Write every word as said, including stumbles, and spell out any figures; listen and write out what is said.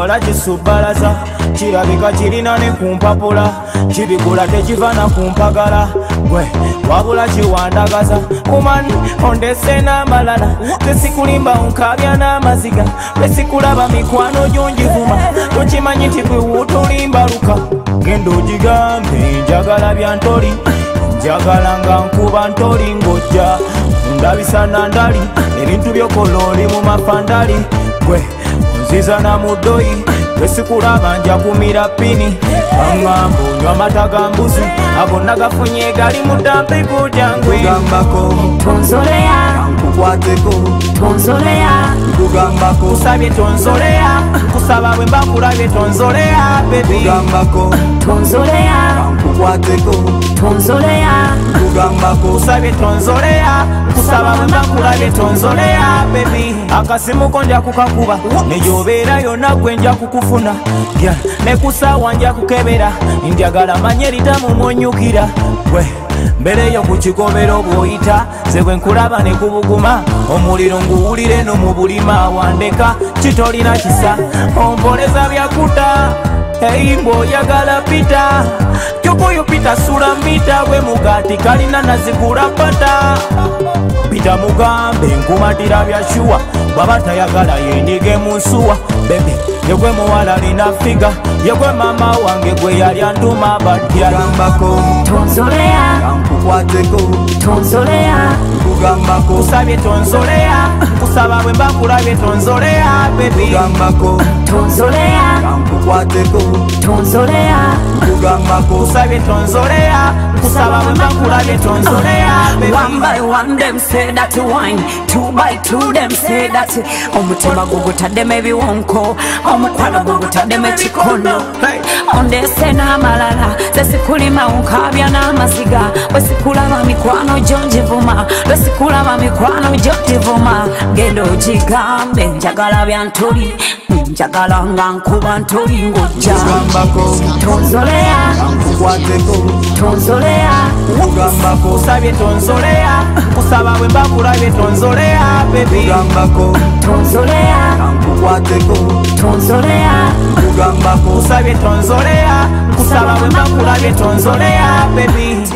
twala kisubalaza kirabika kirina ne ku mpapula kibigula tekivana ku mpagala gwe wabula kiwandagaza kumani ondese n'amalala tesikulimba onkabya n'amaziga lesikulaba mikwano gyonjivuma tokimanyi nti gwe wuutulimbaluka genda ogigambe njagala bya ntoli njagala nga nkuba ntoli ng'ojja ndabisa nandali ebintu byokola oli mu mafandali gwe onziza na muddoyi lwesikulaba nja kumira pini baŋŋamba onywa amata ga mbuzi ago nagafunye gali mu dampiku jangwe Kugambako tonzoleya nkukwateko tonzoleya Kugambako kusabye tonzoleya kusaba bwe mbakulabye tonzoleya bebi Kugambako tonzoleya nkukwateko tonzoleya Kugambako kusabye tonzoleya kusaba bwe mbakulabye tonzoleya bebi akasimu ko nja kukakuba neyobeera yonna gwe nja kukufuna yeah. Nekusaawa nja kukebera njagala manye eritamumonyukira gwe mbereyo ku kigobero bw'oyita ze bwe nkulaba ne kubuguma omuliro nguwulire no mu bulima wandeka kitolina kisa omboleza byakuta Hey mboyagala pita kyokoyo pita sula mita we mugati kalina nazigula pata pita mugambe nkumatira byashuwa bwaba tayagala yendige mu nsuwa bebe yegwe muwala lina figa yegwe mama wange gwe yali antuma batya Kugambako tonzoleya nkukwateko tonzoleya Kugambako kusabye tonzoleya kusaba bwe mbakulabye tonzoleya bebi Kugambako tonzoleya nkukwateko tonzoleya Kugambako kusabye tonzoleya kusaba bwe mbakulabye tonzoleya bebi One by one them say that wine, two by two them say that omutima gugutaddemu ebiwonko omukwano gugutaddemu ekikono ondese n'amalala zesikulima onkabya n'amaziga bwesikulaba mikwano gyonjivuma lwesikulaba mikwano gyonjivuma genda ogigambe njagala bya ntoli njagala nga nkuba ntoli ng'ojja Kugambako tonzoleya nkukwateko tonzoleya Kugambako kusabye tonzoleya kusaba bwe mbakulabye tonzoleya bebi Kugambako tonzoleya nkukwateko tonzoleya Kugambako kusabye tonzoleya kusaba bwe mbakulabye tonzoleya bebi